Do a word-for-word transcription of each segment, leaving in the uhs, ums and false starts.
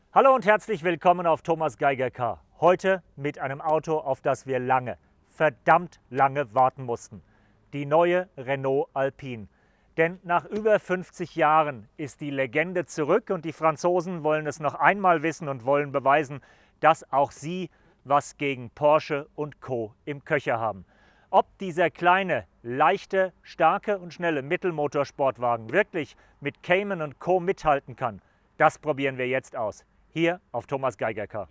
Hallo und herzlich willkommen auf Thomas Geiger Car. Heute mit einem Auto, auf das wir lange, verdammt lange warten mussten. Die neue Renault Alpine. Denn nach über fünfzig Jahren ist die Legende zurück und die Franzosen wollen es noch einmal wissen und wollen beweisen, dass auch sie was gegen Porsche und Co. im Köcher haben. Ob dieser kleine, leichte, starke und schnelle Mittelmotorsportwagen wirklich mit Cayman und Co. mithalten kann, das probieren wir jetzt aus. Hier auf Thomas Geiger Car.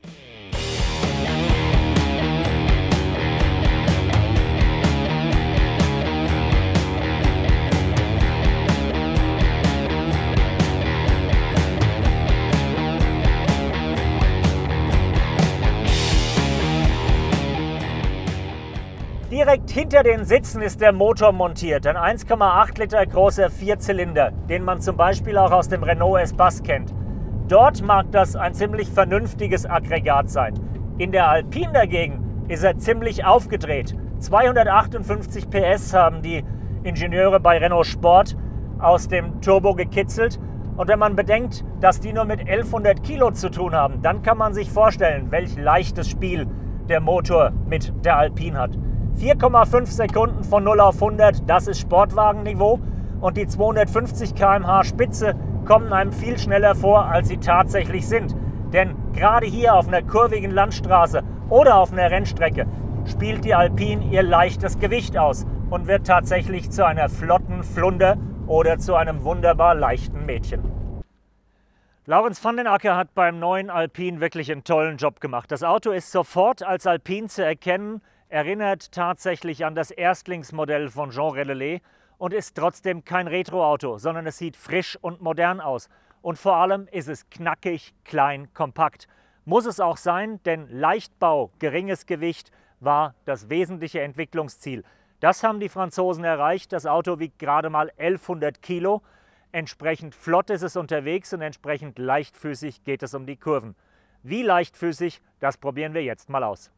Direkt hinter den Sitzen ist der Motor montiert, ein eins Komma acht Liter großer Vierzylinder, den man zum Beispiel auch aus dem Renault Espace kennt. Dort mag das ein ziemlich vernünftiges Aggregat sein. In der Alpine dagegen ist er ziemlich aufgedreht. zweihundertachtundfünfzig P S haben die Ingenieure bei Renault Sport aus dem Turbo gekitzelt. Und wenn man bedenkt, dass die nur mit elfhundert Kilo zu tun haben, dann kann man sich vorstellen, welch leichtes Spiel der Motor mit der Alpine hat. vier Komma fünf Sekunden von null auf hundert, das ist Sportwagenniveau. Und die zweihundertfünfzig Kilometer pro Stunde Spitze kommen einem viel schneller vor, als sie tatsächlich sind. Denn gerade hier auf einer kurvigen Landstraße oder auf einer Rennstrecke spielt die Alpine ihr leichtes Gewicht aus und wird tatsächlich zu einer flotten Flunder oder zu einem wunderbar leichten Mädchen. Laurens van den Acker hat beim neuen Alpine wirklich einen tollen Job gemacht. Das Auto ist sofort als Alpine zu erkennen, erinnert tatsächlich an das Erstlingsmodell von Jean Relelé und ist trotzdem kein Retro-Auto, sondern es sieht frisch und modern aus. Und vor allem ist es knackig, klein, kompakt. Muss es auch sein, denn Leichtbau, geringes Gewicht war das wesentliche Entwicklungsziel. Das haben die Franzosen erreicht. Das Auto wiegt gerade mal elfhundert Kilo. Entsprechend flott ist es unterwegs und entsprechend leichtfüßig geht es um die Kurven. Wie leichtfüßig, das probieren wir jetzt mal aus.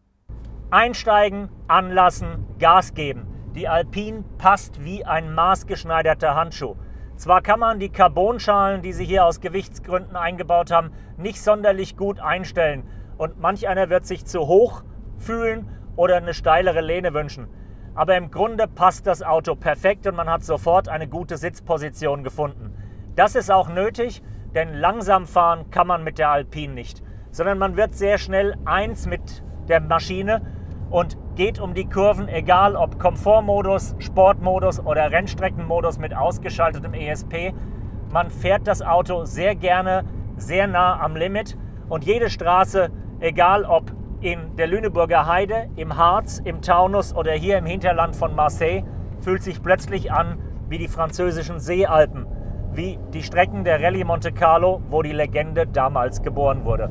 Einsteigen, anlassen, Gas geben. Die Alpine passt wie ein maßgeschneiderter Handschuh. Zwar kann man die Carbonschalen, die sie hier aus Gewichtsgründen eingebaut haben, nicht sonderlich gut einstellen und manch einer wird sich zu hoch fühlen oder eine steilere Lehne wünschen. Aber im Grunde passt das Auto perfekt und man hat sofort eine gute Sitzposition gefunden. Das ist auch nötig, denn langsam fahren kann man mit der Alpine nicht, sondern man wird sehr schnell eins mit der Maschine und geht um die Kurven, egal ob Komfortmodus, Sportmodus oder Rennstreckenmodus mit ausgeschaltetem E S P. Man fährt das Auto sehr gerne, sehr nah am Limit und jede Straße, egal ob in der Lüneburger Heide, im Harz, im Taunus oder hier im Hinterland von Marseille, fühlt sich plötzlich an wie die französischen Seealpen, wie die Strecken der Rallye Monte Carlo, wo die Legende damals geboren wurde.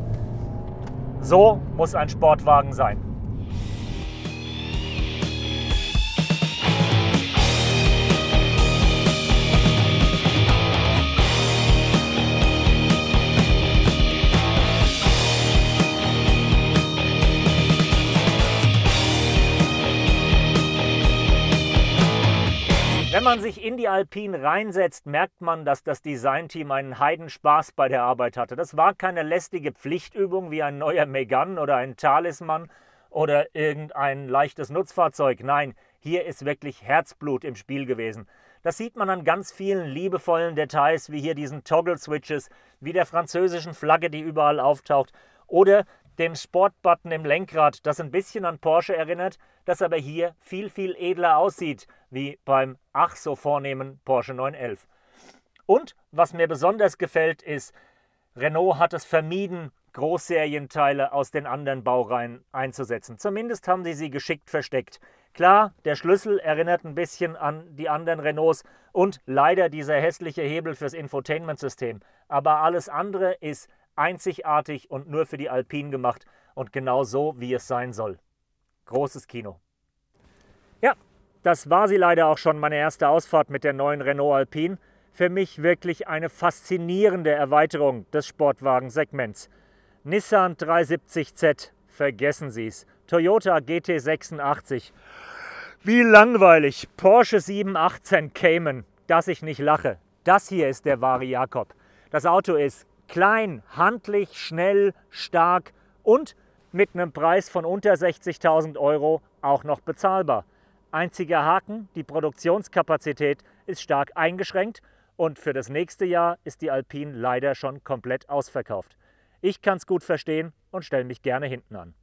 So muss ein Sportwagen sein. Wenn man sich in die Alpine reinsetzt, merkt man, dass das Designteam einen Heidenspaß bei der Arbeit hatte. Das war keine lästige Pflichtübung wie ein neuer Megane oder ein Talisman oder irgendein leichtes Nutzfahrzeug. Nein, hier ist wirklich Herzblut im Spiel gewesen. Das sieht man an ganz vielen liebevollen Details, wie hier diesen Toggle-Switches, wie der französischen Flagge, die überall auftaucht, oder dem Sportbutton im Lenkrad, das ein bisschen an Porsche erinnert, das aber hier viel, viel edler aussieht, wie beim ach so vornehmen Porsche neun elf. Und was mir besonders gefällt ist, Renault hat es vermieden, Großserienteile aus den anderen Baureihen einzusetzen. Zumindest haben sie sie geschickt versteckt. Klar, der Schlüssel erinnert ein bisschen an die anderen Renaults und leider dieser hässliche Hebel fürs Infotainment-System. Aber alles andere ist einzigartig und nur für die Alpine gemacht und genau so, wie es sein soll. Großes Kino. Ja, das war sie leider auch schon, meine erste Ausfahrt mit der neuen Renault Alpine. Für mich wirklich eine faszinierende Erweiterung des Sportwagensegments. Nissan dreihundertsiebzig Z, vergessen Sie es. Toyota G T sechsundachtzig. Wie langweilig. Porsche siebenhundertachtzehn Cayman, dass ich nicht lache. Das hier ist der wahre Jakob. Das Auto ist Klein, handlich, schnell, stark und mit einem Preis von unter sechzigtausend Euro auch noch bezahlbar. Einziger Haken, die Produktionskapazität ist stark eingeschränkt und für das nächste Jahr ist die Alpine leider schon komplett ausverkauft. Ich kann es gut verstehen und stelle mich gerne hinten an.